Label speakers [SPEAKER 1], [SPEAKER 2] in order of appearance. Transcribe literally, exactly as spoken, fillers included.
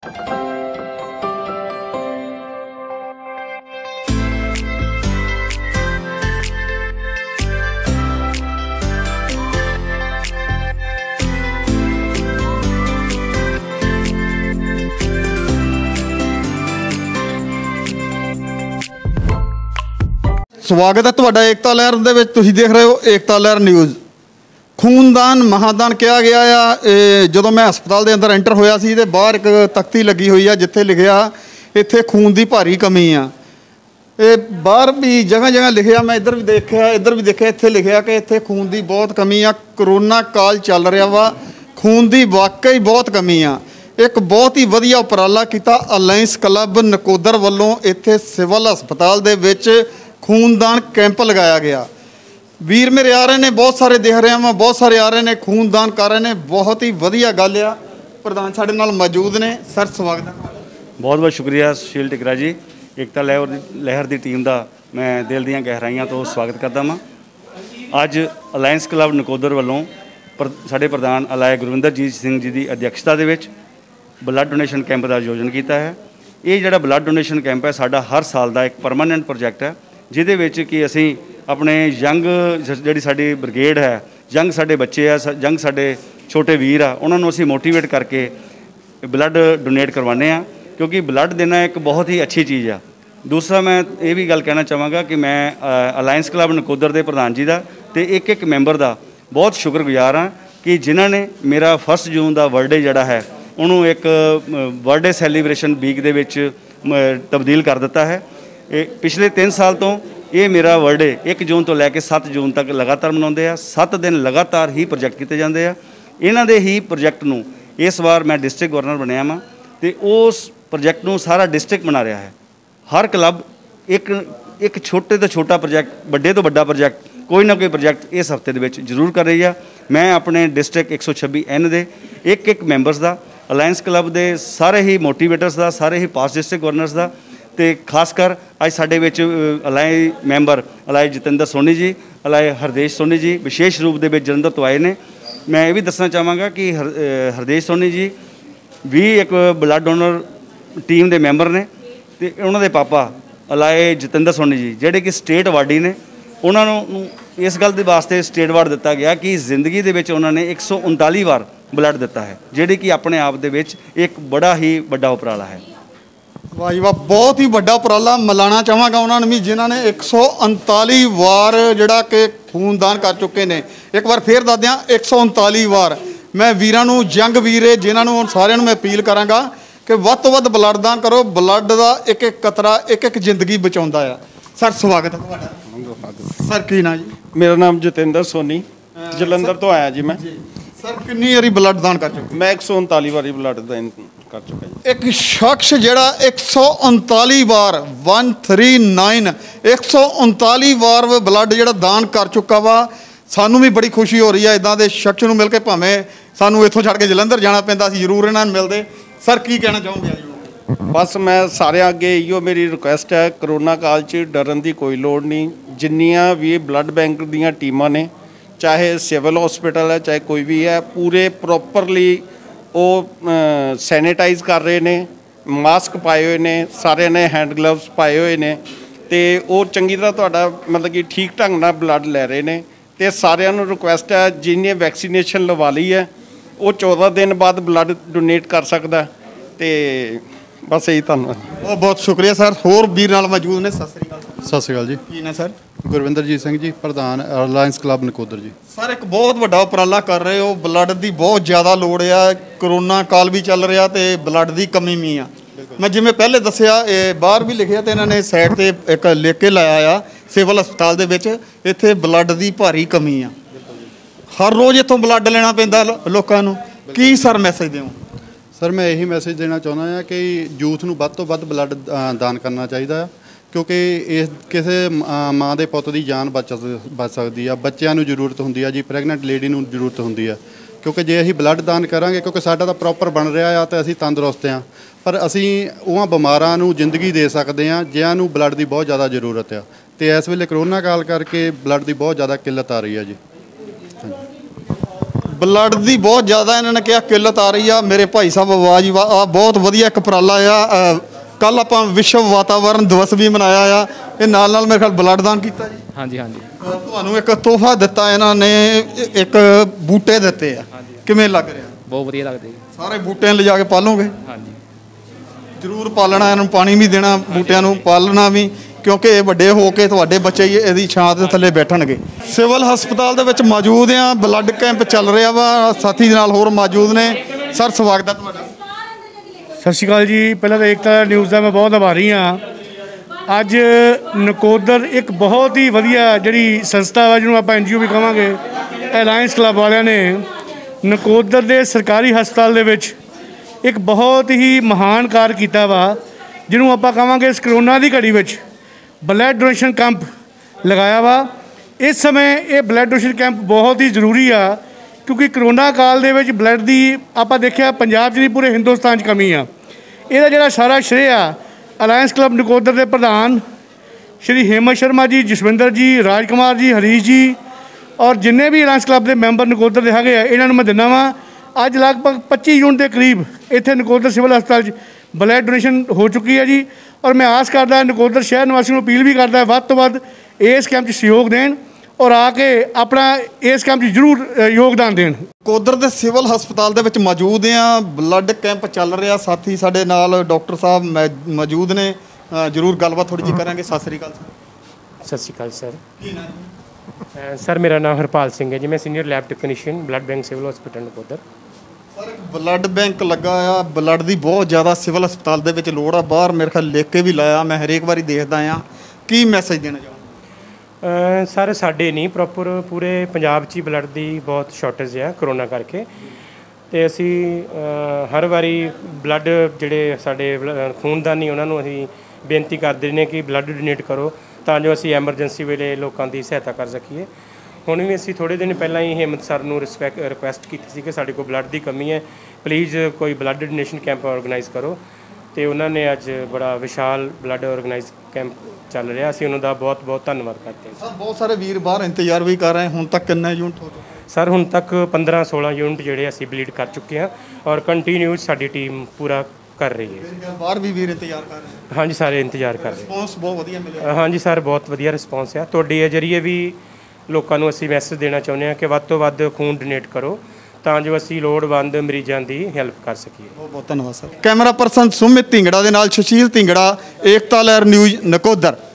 [SPEAKER 1] स्वागत है तुहाडा एकता लहर दे विच। तुसीं देख रहे हो एकता लहर न्यूज़। खूनदान महादान किया गया आ। जो मैं हस्पताल के अंदर एंटर होया सी ते बाहर एक तख्ती लगी हुई है जिथे लिखिया इत्थे खून की भारी कमी आ। ये बाहर भी जगह जगह लिखिया, मैं इधर भी देखा इधर भी देखा, इत्थे लिखिया कि इत्थे खून की बहुत कमी आ। करोना काल चल रहा वा, खून की वाकई बहुत कमी आ। एक बहुत ही वधिया उपराला किया अलायंस क्लब नकोदर वालों इत्थे सिविल हस्पताल दे विच खूनदान कैंप लगाया गया। वीर मेरे आ रहे ने, बहुत सारे देख रहे हैं, बहुत सारे आ रहे ने, खूनदान कर रहे हैं। बहुत ही वधिया गल आ। प्रधान साडे नाल मौजूद ने। सर स्वागत है।
[SPEAKER 2] बहुत बहुत शुक्रिया सुशील टिकरा जी। एकता लहर लहर की टीम का मैं दिल ਦੀਆਂ गहराइयां तो स्वागत करता हाँ। अज अलायंस क्लब नकोदर वालों पर साडे प्रधान अलाय गुरविंदरजीत सिंह जी की अध्यक्षता दे विच ब्लड डोनेशन कैंप का आयोजन किया है। ये जिहड़ा ब्लड डोनेशन कैंप है साडा हर साल का एक परमानेंट प्रोजैक्ट है, जिहदे विच कि असीं अपने यंग जिहड़ी साडी ब्रिगेड है, यंग साडे बच्चे आ, यंग साडे छोटे वीर आ, उन्हां नूं असीं मोटीवेट करके ब्लड डोनेट करवाने आ, क्योंकि ब्लड देना एक बहुत ही अच्छी चीज़ आ। दूसरा मैं ये भी गल कहना चाहांगा कि मैं अलायंस क्लब नकोदर के प्रधान जी का ते एक एक मैंबर का बहुत शुक्रगुजार हाँ कि जिन्हां ने मेरा फर्स्ट जून का बर्थडे जिहड़ा है उन्होंने एक बर्थडे सैलीब्रेशन वीक दे विच तब्दील कर दिता है। ये पिछले तीन साल तो ये मेरा बर्थडे एक जून तो लैके सत्त जून तक लगातार मनाते हैं। सत्त दिन लगातार ही प्रोजैक्ट किए जाते हैं। इन्हां दे ही प्रोजैक्ट नूं इस बार मैं डिस्ट्रिक्ट गवर्नर बनया वा तो उस प्रोजैक्ट नूं सारा डिस्ट्रिक्ट बना रहा है। हर क्लब एक एक छोटे तो छोटा प्रोजैक्ट, बड़े तो बड़ा प्रोजैक्ट, कोई ना कोई प्रोजैक्ट इस हफ्ते दे विच जरूर कर रही है। मैं अपने डिस्ट्रिक्ट एक सौ छब्बी एन दे एक एक मैंबरस का, अलायंस क्लब के सारे ही मोटीवेटर्स का, सारे ही पास डिस्ट्रिक्ट गवर्नर्स का तो खासकर अज साडे विच ally member ally Jatinder Soni ji, ally Hardesh Soni ji विशेष रूप दे विच जलंधर तो आए ने। मैं ये भी दसना चाहांगा कि हर हरदेश सोनी जी भी एक ब्लड डोनर टीम के मैंबर ने ते उन्होंने पापा अलाय जतिंदर सोनी जी जिहड़े कि स्टेट अवार्डी ने, उन्होंने इस गल के वास्ते स्टेट अवार्ड दिता गया कि जिंदगी दे विच उन्होंने एक सौ उनताली वार ब्लड दिता है, जिहड़ी कि अपने आप दे विच एक बड़ा ही बड़ा उपराला है।
[SPEAKER 1] वाह जी वाह, बहुत ही बड़ा उपराला। मिलाना चाहांगा उन्होंने भी जिन्होंने एक सौ उनताली वार जिहड़ा कि खूनदान कर चुके हैं। एक बार फिर दस दियां एक सौ उनताली वार। मैं वीरां नूं, जंग वीरे जिन्होंने सारिਆਂ ਨੂੰ मैं अपील करांगा कि वध तो वध ब्लड दान करो। ब्लड का एक एक कतरा एक एक जिंदगी बचाउंदा है। सर स्वागत है तुहाडा। सर की नाम जी?
[SPEAKER 3] मेरा नाम जतिंदर सोनी, जलंधर तो आया जी मैं।
[SPEAKER 1] सर कितनी वारी ब्लड दान कर चुके?
[SPEAKER 3] मैं एक सौ उनताली वारी ब्लड दान कर चुका जी।
[SPEAKER 1] एक शख्स जिहड़ा एक सौ उनताली वार वन थ्री नाइन एक सौ उनताली वार ब्लड जिहड़ा दान कर चुका वा, सानू भी बड़ी खुशी हो रही है। इदां दे शख्स नूं मिल के भावें सानू इत्थों छड्ड के जलंधर जाना पैंदा सी, जरूर इन्हां नूं मिलदे। सर की कहना चाहोगे?
[SPEAKER 3] बस मैं सारे अगे इो मेरी रिक्वेस्ट है, करोना काल च डरन की कोई लोड़ नहीं। जिन्नियां भी ब्लड बैंक दीयां टीमां ने, चाहे सिविल हॉस्पिटल है चाहे कोई भी है, पूरे प्रॉपरली वो सैनिटाइज कर रहे ने, मास्क पाए हुए ने, सारे ने हैंड ग्लव्स पाए हुए ने, तो वो चंगी तरह तुहाडा मतलब कि ठीक ढंग नाल ब्लड लै रहे ने। तो सारिਆਂ ਨੂੰ रिक्वेस्ट है जिन्हें वैक्सीनेशन लवा ली है वो चौदह दिन बाद ब्लड डोनेट कर सकता। तो बस यही धन्यवाद।
[SPEAKER 1] बहुत बहुत शुक्रिया सर। होर वीर नाल मौजूद ने। सत श्री अकाल।
[SPEAKER 4] सत श्री अकाल जी।
[SPEAKER 1] की ने सर?
[SPEAKER 4] गुरविंदरजीत सिंह जी, प्रधान Alliance Club Nakodar ji.
[SPEAKER 1] Sir एक बहुत बड़ा उपराला कर रहे हो। ब्लड की बहुत ज़्यादा लोड़ आ, करोना काल भी चल रहा तो ब्लड की कमी भी आ। मैं जिमें पहले दसिया बाहर भी लिखिया तो इन्होंने साइड पर एक लिख के लाया आ सिविल हस्पताल दे विच इत्थे ब्लड की भारी कमी आ। हर रोज़ इत्थों ब्लड लेना पैंदा लोकां नूं। की सर मैसेज देओ?
[SPEAKER 4] सर मैं यही मैसेज देना चाहुंदा हां कि यूथ नूं वध तो वध ब्लड दान करना चाहिए, क्योंकि इस किसी माँ के पुत की जान बच बच सकती है। बच्चों को जरूरत होंदी है जी, प्रैगनेंट लेडी को जरूरत होंदी है, क्योंकि जे असीं ब्लड दान करांगे, क्योंकि साडा तां प्रॉपर बन रहा है तो असीं तंदुरुस्त हाँ, पर असीं उन्हां बिमारां नूं जिंदगी दे सकते हैं जिन्हां नूं ब्लड की बहुत ज़्यादा जरूरत है। तो इस वेले करोना काल करके ब्लड की बहुत ज़्यादा किल्लत आ रही है जी।
[SPEAKER 1] ਬਲੱਡ ਦੀ ਬਹੁਤ ਜ਼ਿਆਦਾ ਇਹਨਾਂ ਨੇ ਕਿਹਾ ਕਿੱਲਤ ਆ ਰਹੀ ਆ। ਮੇਰੇ ਭਾਈ ਸਾਹਿਬ ਵਾਹ ਜੀ ਵਾਹ, ਆ ਬਹੁਤ ਵਧੀਆ ਇੱਕ ਉਪਰਾਲਾ ਆ। ਕੱਲ ਆਪਾਂ ਵਿਸ਼ਵ ਵਾਤਾਵਰਨ ਦਿਵਸ ਵੀ ਮਨਾਇਆ ਆ, ਇਹ ਨਾਲ ਨਾਲ ਮੇਰੇ ਖਿਆਲ ਬਲੱਡ ਦਾਨ ਕੀਤਾ ਜੀ।
[SPEAKER 5] ਹਾਂਜੀ ਹਾਂਜੀ
[SPEAKER 1] ਤੁਹਾਨੂੰ ਇੱਕ ਤੋਹਫਾ ਦਿੱਤਾ ਇਹਨਾਂ ਨੇ, ਇੱਕ ਬੂਟੇ ਦਿੱਤੇ ਆ, ਕਿਵੇਂ ਲੱਗ ਰਿਹਾ?
[SPEAKER 5] ਬਹੁਤ ਵਧੀਆ ਲੱਗਦਾ ਜੀ।
[SPEAKER 1] ਸਾਰੇ ਬੂਟਿਆਂ ਲਿਜਾ ਕੇ ਪਾਲੋਗੇ?
[SPEAKER 5] ਹਾਂਜੀ
[SPEAKER 1] ਜ਼ਰੂਰ ਪਾਲਣਾ, ਇਹਨਾਂ ਨੂੰ ਪਾਣੀ ਵੀ ਦੇਣਾ, ਬੂਟਿਆਂ ਨੂੰ ਪਾਲਣਾ ਵੀ, ਕਿਉਂਕਿ ਇਹ ਵੱਡੇ ਹੋ ਕੇ ਤੁਹਾਡੇ ਬੱਚੇ ਹੀ ਇਹਦੀ ਛਾਂ ਦੇ ਥੱਲੇ ਬੈਠਣਗੇ। ਸਿਵਲ ਹਸਪਤਾਲ ਦੇ ਵਿੱਚ ਮੌਜੂਦ ਆ, ਬਲੱਡ ਕੈਂਪ ਚੱਲ ਰਿਹਾ ਵਾ, ਸਾਥੀ ਦੇ ਨਾਲ ਹੋਰ ਮੌਜੂਦ ਨੇ। ਸਰ ਸਵਾਗਤ ਹੈ ਤੁਹਾਡਾ।
[SPEAKER 6] ਸਤਿ ਸ਼੍ਰੀ ਅਕਾਲ ਜੀ। ਪਹਿਲਾਂ ਤਾਂ ਏਕਤਾ ਨਿਊਜ਼ ਦਾ ਮੈਂ ਬਹੁਤ ਆਭਾਰੀ ਹਾਂ। ਅੱਜ ਨਕੋਦਰ ਇੱਕ ਬਹੁਤ ਹੀ ਵਧੀਆ ਜਿਹੜੀ ਸੰਸਥਾ ਵਾ, ਜਿਹਨੂੰ ਆਪਾਂ ਐਨ ਜੀ ਓ ਵੀ ਕਹਾਂਗੇ, ਅਲਾਇੰਸ ਕਲੱਬ ਵਾਲਿਆਂ ਨੇ ਨਕੋਦਰ ਦੇ ਸਰਕਾਰੀ ਹਸਪਤਾਲ ਦੇ ਵਿੱਚ ਇੱਕ ਬਹੁਤ ਹੀ ਮਹਾਨ ਕਾਰਜ ਕੀਤਾ ਵਾ, ਜਿਹਨੂੰ ਆਪਾਂ ਕਹਾਂਗੇ ਇਸ ਕਰੋਨਾ ਦੀ ਘੜੀ ਵਿੱਚ ਬਲੱਡ ਡੋਨੇਸ਼ਨ ਕੈਂਪ ਲਗਾਇਆ ਵਾ। ਇਸ ਸਮੇਂ ਇਹ ਬਲੱਡ ਡੋਨੇਸ਼ਨ ਕੈਂਪ ਬਹੁਤ ਹੀ ਜ਼ਰੂਰੀ ਆ, ਕਿਉਂਕਿ ਕਰੋਨਾ ਕਾਲ ਦੇ ਵਿੱਚ ਬਲੱਡ ਦੀ ਆਪਾਂ ਦੇਖਿਆ ਪੰਜਾਬ 'ਚ ਨਹੀਂ ਪੂਰੇ ਹਿੰਦੁਸਤਾਨ 'ਚ ਕਮੀ ਆ। ਇਹਦਾ ਜਿਹੜਾ ਸਾਰਾ ਸ਼੍ਰੇਅ ਆ ਅਲਾਇੰਸ ਕਲੱਬ ਨਕੋਦਰ ਦੇ ਪ੍ਰਧਾਨ ਸ਼੍ਰੀ ਹੇਮੰਤ ਸ਼ਰਮਾ ਜੀ, ਜਸਵਿੰਦਰ ਜੀ, ਰਾਜ ਕੁਮਾਰ ਜੀ, ਹਰੀਸ਼ ਜੀ ਔਰ ਜਿੰਨੇ ਵੀ ਅਲਾਇੰਸ ਕਲੱਬ ਦੇ ਮੈਂਬਰ ਨਕੋਦਰ ਦੇ ਹੈਗੇ ਆ, ਇਹਨਾਂ ਨੂੰ ਮੈਂ ਦਿੰਦਾ ਵਾਂ। ਅੱਜ ਲਗਭਗ ਪੱਚੀ ਯੂਨਿਟ ਦੇ ਕਰੀਬ ਇੱਥੇ ਨਕੋਦਰ ਸਿਵਲ ਹਸਪਤਾਲ 'ਚ ਬਲੱਡ ਡੋਨੇਸ਼ਨ ਹੋ ਚੁੱਕੀ ਹੈ ਜੀ। ਔਰ ਮੈਂ ਆਸ ਕਰਦਾ ਨਕੋਦਰ ਸ਼ਹਿਰ ਨਿਵਾਸੀਆਂ ਨੂੰ ਅਪੀਲ ਵੀ ਕਰਦਾ ਵੱਧ ਤੋਂ ਵੱਧ ਇਸ ਕੈਂਪ 'ਚ ਸਹਿਯੋਗ ਦੇਣ ਔਰ ਆ ਕੇ ਆਪਣਾ ਇਸ ਕੈਂਪ 'ਚ ਜ਼ਰੂਰ ਯੋਗਦਾਨ ਦੇਣ।
[SPEAKER 1] ਨਕੋਦਰ ਦੇ ਸਿਵਲ ਹਸਪਤਾਲ ਦੇ ਵਿੱਚ ਮੌਜੂਦ ਆ, ਬਲੱਡ ਕੈਂਪ ਚੱਲ ਰਿਹਾ। ਸਾਥੀ ਸਾਡੇ ਨਾਲ ਡਾਕਟਰ ਸਾਹਿਬ ਮੌਜੂਦ ਨੇ, ਜ਼ਰੂਰ ਗੱਲਬਾਤ ਥੋੜ੍ਹੀ ਜਿਹੀ ਕਰਾਂਗੇ। ਸਤਿ ਸ੍ਰੀ ਅਕਾਲ ਸਰ।
[SPEAKER 7] ਸਤਿ ਸ਼੍ਰੀ ਅਕਾਲ ਸਰ। ਕੀ ਨਾਮ ਸਰ? ਮੇਰਾ ਨਾਮ ਹਰਪਾਲ ਸਿੰਘ ਹੈ ਜੀ। ਮੈਂ senior lab technician blood bank civil hospital Nakodar.
[SPEAKER 1] Sir blood bank ਲੱਗਾ ਆ, ਬਲੱਡ ਦੀ ਬਹੁਤ ਜ਼ਿਆਦਾ ਸਿਵਲ ਹਸਪਤਾਲ ਦੇ ਵਿੱਚ ਲੋੜ ਆ। ਬਾਹਰ ਮੇਰੇ ਖਿਆਲ ਲਿਖ ਕੇ ਵੀ ਲਾਇਆ, ਮੈਂ ਹਰੇਕ ਵਾਰੀ ਦੇਖਦਾ ਆ। ਕੀ ਮੈਸੇਜ ਦੇਣਾ ਚਾਹੁੰਦਾ?
[SPEAKER 7] ਸਰ ਸਾਡੇ ਨਹੀਂ, ਪ੍ਰੋਪਰ ਪੂਰੇ ਪੰਜਾਬ 'ਚ ਹੀ ਬਲੱਡ ਦੀ ਬਹੁਤ ਸ਼ਾਰਟੇਜ ਆ ਕਰੋਨਾ ਕਰਕੇ, ਅਤੇ ਅਸੀਂ ਹਰ ਵਾਰੀ ਬਲੱਡ ਜਿਹੜੇ ਸਾਡੇ ਖੂਨਦਾਨੀ ਉਹਨਾਂ ਨੂੰ ਅਸੀਂ ਬੇਨਤੀ ਕਰਦੇ ਨੇ ਕਿ ਬਲੱਡ ਡੋਨੇਟ ਕਰੋ, ਤਾਂ ਜੋ ਅਸੀਂ ਐਮਰਜੈਂਸੀ ਵੇਲੇ ਲੋਕਾਂ ਦੀ ਸਹਾਇਤਾ ਕਰ ਸਕੀਏ। ਹੁਣ ਵੀ ਅਸੀਂ ਥੋੜ੍ਹੇ ਦਿਨ ਪਹਿਲਾਂ ਹੀ ਹੇਮੰਤ ਸਰ ਨੂੰ ਰਿਸਪੈਕਟ ਰਿਕੁਐਸਟ ਕੀਤੀ ਸੀ ਕਿ ਸਾਡੇ ਕੋਲ ਬਲੱਡ ਦੀ ਕਮੀ ਹੈ, ਪਲੀਜ਼ ਕੋਈ ਬਲੱਡ ਡੋਨੇਸ਼ਨ ਕੈਂਪ ਔਰਗਨਾਈਜ਼ ਕਰੋ, ਅਤੇ ਉਹਨਾਂ ਨੇ ਅੱਜ ਬੜਾ ਵਿਸ਼ਾਲ ਬਲੱਡ ਔਰਗਨਾਈਜ਼ ਕੈਂਪ ਚੱਲ ਰਿਹਾ। ਅਸੀਂ ਉਹਨਾਂ ਦਾ ਬਹੁਤ ਬਹੁਤ ਧੰਨਵਾਦ ਕਰਦੇ ਹਾਂ।
[SPEAKER 1] ਸਰ ਬਹੁਤ ਸਾਰੇ ਵੀਰ ਬਾਹਰ ਇੰਤਜ਼ਾਰ ਵੀ ਕਰ ਰਹੇ, ਹੁਣ ਤੱਕ ਕਿੰਨੇ ਯੂਨਿਟ ਹੋ ਚੁੱਕੇ?
[SPEAKER 7] ਸਰ ਹੁਣ ਤੱਕ ਪੰਦਰਾਂ ਸੋਲਾਂ ਯੂਨਿਟ ਜਿਹੜੇ ਅਸੀਂ ਬਲੀਡ ਕਰ ਚੁੱਕੇ ਹਾਂ ਔਰ ਕੰਟੀਨਿਊ ਸਾਡੀ ਟੀਮ ਪੂਰਾ ਕਰ ਰਹੀ ਹੈ।
[SPEAKER 1] ਬਾਹਰ ਵੀ ਵੀਰ ਇੰਤਜ਼ਾਰ ਕਰ ਰਹੇ?
[SPEAKER 7] ਹਾਂਜੀ ਸਾਰੇ ਇੰਤਜ਼ਾਰ ਕਰ ਰਹੇ।
[SPEAKER 1] ਰਿਸਪੌਂਸ ਬਹੁਤ ਵਧੀਆ ਮਿਲਿਆ?
[SPEAKER 7] ਹਾਂਜੀ ਸਰ ਬਹੁਤ ਵਧੀਆ ਰਿਸਪੌਂਸ ਆ। ਤੁਹਾਡੇ ਜਰੀਏ ਵੀ ਲੋਕਾਂ ਨੂੰ ਅਸੀਂ ਮੈਸੇਜ ਦੇਣਾ ਚਾਹੁੰਦੇ ਹਾਂ ਕਿ ਵੱਧ ਤੋਂ ਵੱਧ ਖੂਨ ਡੋਨੇਟ ਕਰੋ, ਤਾਂ ਜੋ ਅਸੀਂ ਲੋੜਵੰਦ ਮਰੀਜ਼ਾਂ ਦੀ ਹੈਲਪ ਕਰ ਸਕੀਏ।
[SPEAKER 1] ਬਹੁਤ ਬਹੁਤ ਧੰਨਵਾਦ sir. Camera person Sumit Dhingra ਦੇ ਨਾਲ ਸੁਸ਼ੀਲ ਢਿੰਗੜਾ, ਏਕਤਾ ਲਹਿਰ ਨਿਊਜ਼ ਨਕੋਦਰ।